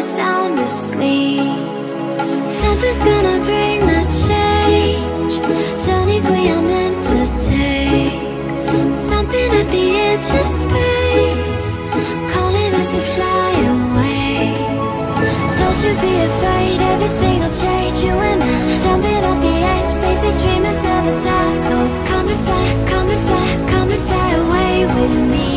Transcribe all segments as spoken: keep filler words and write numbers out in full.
sound asleep. Something's gonna bring the change. Journeys we are meant to take. Something at the edge of space, calling us to fly away. Don't you be afraid, everything will change. You and I, jumping off the edge. They say dreamers never die. So come and fly, come and fly, come and fly away with me.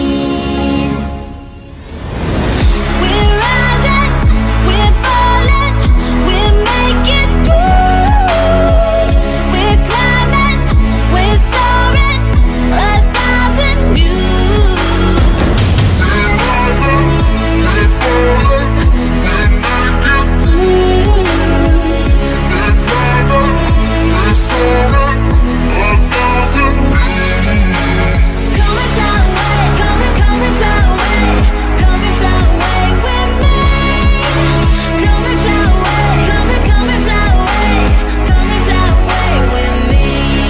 We're rising, we're falling, we're making moves. We're climbing, we're soaring, a thousand views. We're rising, we're falling, we're making moves. We're climbing, we're soaring, a thousand views. Come and fly away, come and come and fly away, come and fly away with me. Come and fly away, come and come and fly away, come and fly away with me.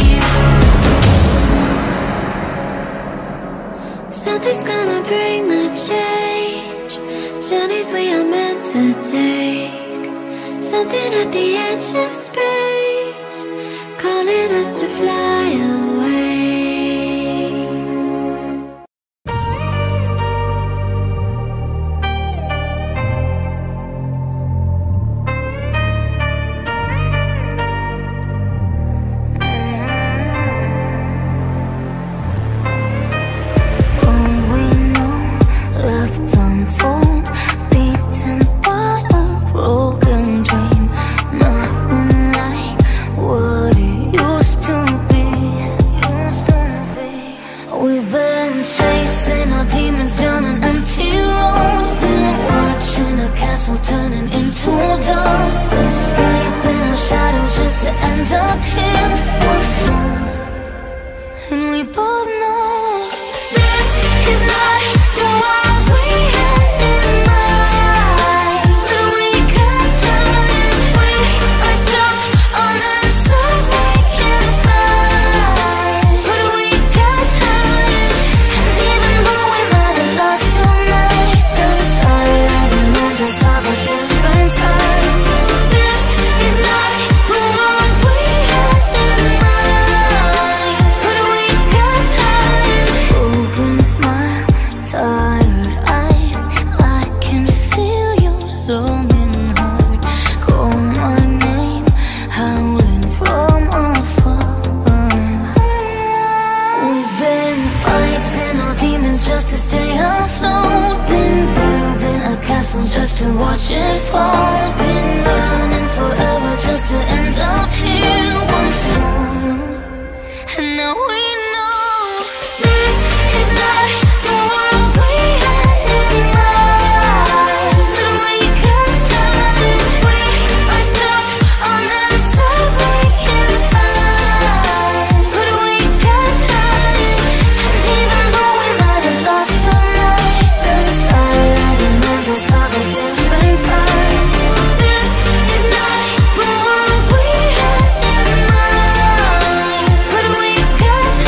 Something's gonna bring the change. Journeys we are meant to take. Something at the edge of space, calling us to fly away. All we know, left untold, beaten by a broken dream. Nothing like what it used to be. We've been chasing our demons down an empty road. Been watching a castle turning into dust. Escaping our shadows just to end up here once more. And we both know this is not the world we had in mind. But we can't turn it, we are stuck on answers we can't find. But we can't turn it, and even though we might have lost tonight, the starlight reminds us of a different time. This is not the world we had in mind. But we can't turn it. Broken smile, tired eyes, I can feel your longing heart. Call my name, howling from afar. We've been fighting our demons just to stay afloat. Been building a castle just to watch it fall. Been running forever just to end up here once more. And now we know this is not the world we had in mind. But we can't turn it, we are stuck on answers we can't find. But we can't turn it, and even though we might have lost tonight, the starlight reminds us of a different time. This is not the world we had in mind. But we can't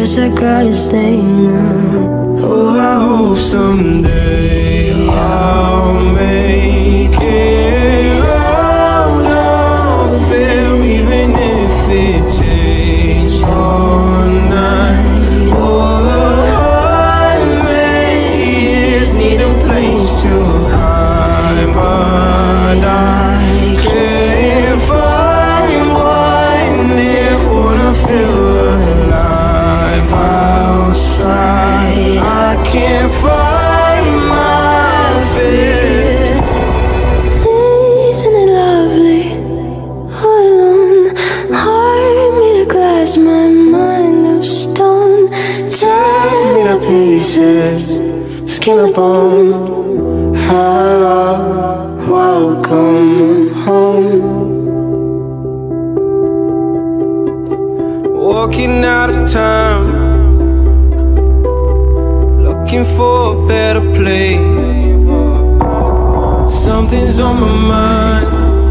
guess I gotta stay now. Oh, I hope someday I'll make it out of there, even if it takes all night. Oh, hundred years need a place to hide, but I can't find one there. Wanna feel alive outside. I can't find my fear. Isn't it lovely? All alone, heart made of glass, my mind of stone. Tear me to pieces, skin and bone. Hello, welcome home. Walking out of town, looking for a better place. Something's on my mind,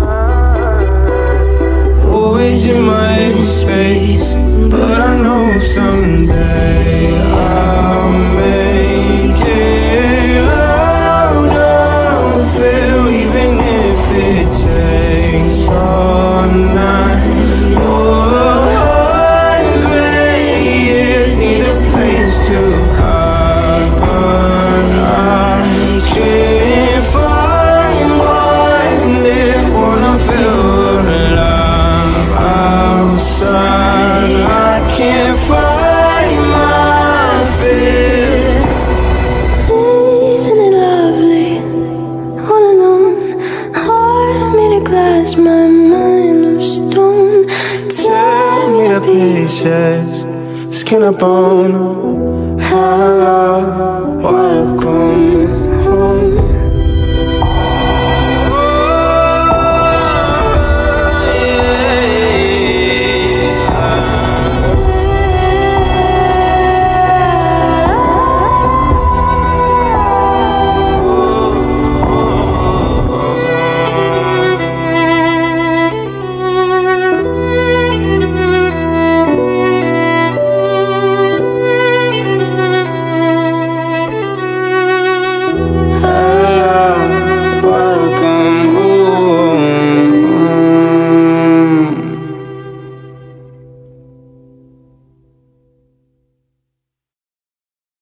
always in my empty space. But I know someday I'll make it out of there, even if it takes all night. Oh, to hide, but I can't find one there. Wanna feel alive outside. I can't find my fear. Isn't it lovely? All alone, heart made of glass, my mind of stone. Tear me to pieces, skin and bone. Hello, welcome